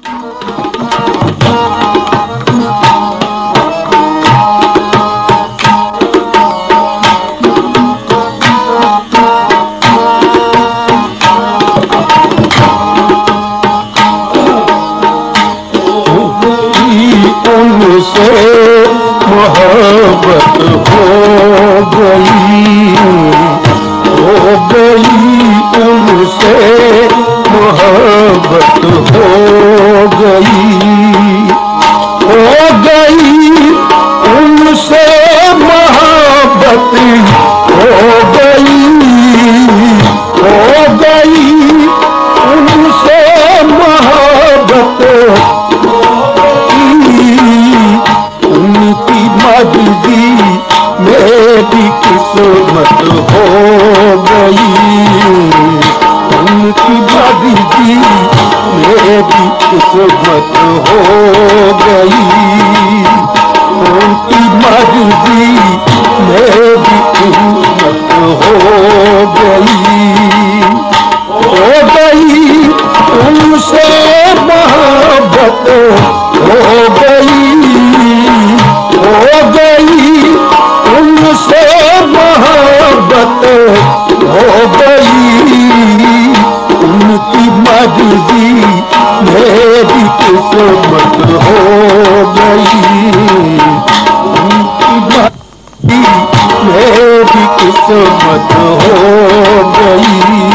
उनसे मोहब्बत हो गई उनसे मोहब्बत हो गई उनसे मोहब्बत हो गई उनसे मोहब्बत उनकी मर्जी मेरी किस्मत हो गई उनकी मर्जी मेरी किस्मत हो गई उनकी मर्जी मेरी किस्मत हो गई उनसे मोहब्बत हो गई उनसे मोहब्बत हो गई उनकी मर्जी मेरी किस्मत हो गई उनकी मर्जी मेरी किस्मत हो गई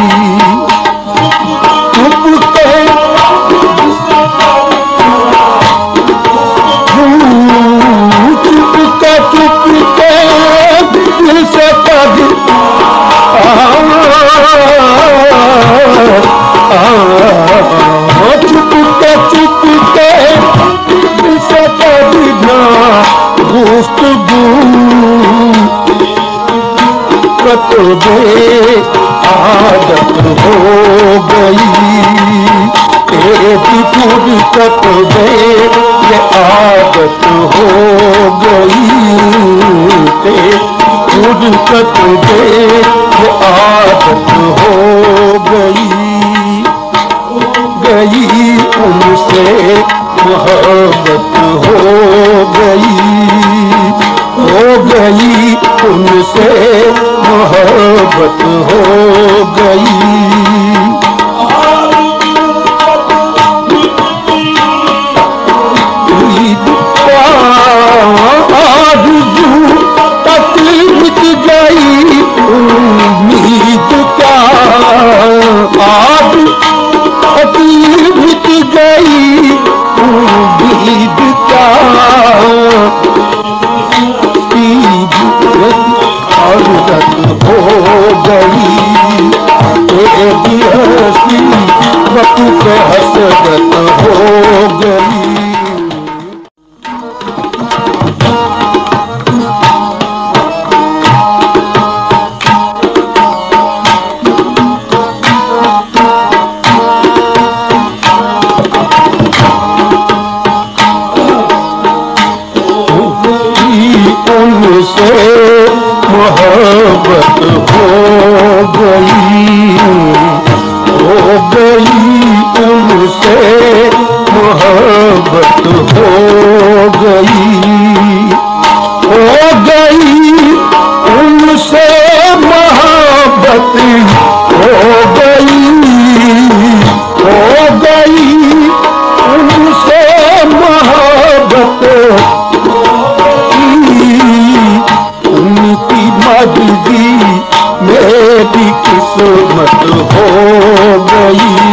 आदत हो गई तेरी फुर्सत में ये आदत हो गई तेरी फुर्सत में ये आदत हो गई उनसे मोहब्बत हो गई उनसे मोहब्बत हो गई आरज़ू तकलीफ गई उम्मीद क्या तकलीफ गई उम्मीद क्या आदत हो गई तेरी हंसी वक्त हसरत हो गई उनसे मोहब्बत हो गई उनसे मोहब्बत हो गई उनसे मोहब्बत हो गई उनसे मोहब्बत उनकी मर्जी मेरी किस्मत हो गई